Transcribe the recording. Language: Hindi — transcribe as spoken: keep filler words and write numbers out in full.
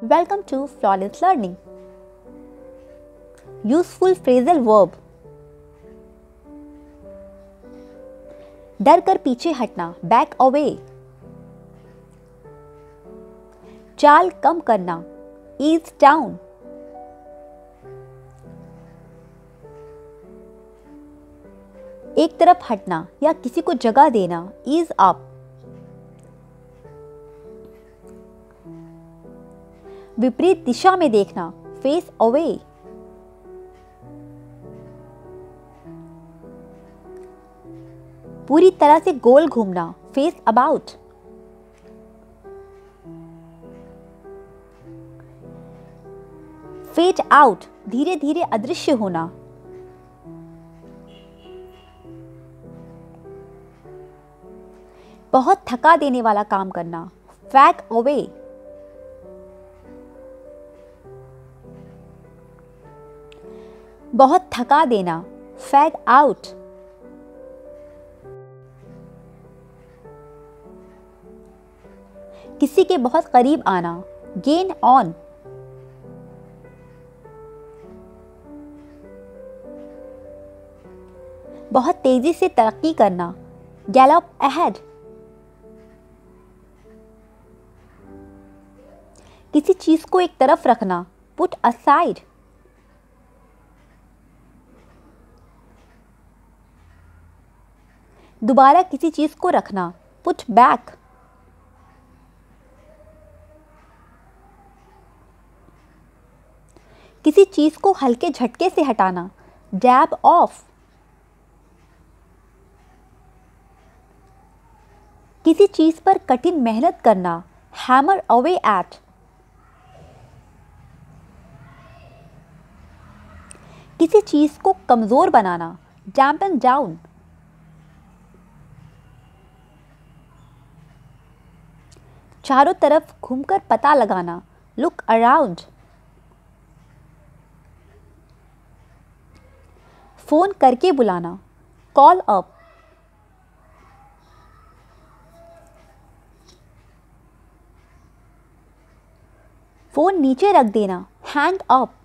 Welcome to Flawless Learning. Useful phrasal verb. डर कर पीछे हटना, बैक अवे. चाल कम करना, ईज डाउन. एक तरफ हटना या किसी को जगह देना, ईज अप. विपरीत दिशा में देखना, फेस अवे. पूरी तरह से गोल घूमना, फेस अबाउट. फेड आउट, धीरे धीरे अदृश्य होना. बहुत थका देने वाला काम करना, फैग अवे. बहुत थका देना, फैग आउट. किसी के बहुत करीब आना, गेन ऑन. बहुत तेजी से तरक्की करना, गैलप अहेड. किसी चीज को एक तरफ रखना, पुट असाइड. दोबारा किसी चीज को रखना, पुट बैक. किसी चीज को हल्के झटके से हटाना, डैब ऑफ. किसी चीज पर कठिन मेहनत करना, हैमर अवे एट. किसी चीज को कमजोर बनाना, डैम्पन डाउन. चारों तरफ घूमकर पता लगाना, लुक अराउंड. फोन करके बुलाना, कॉल अप. फोन नीचे रख देना, हैंड अप.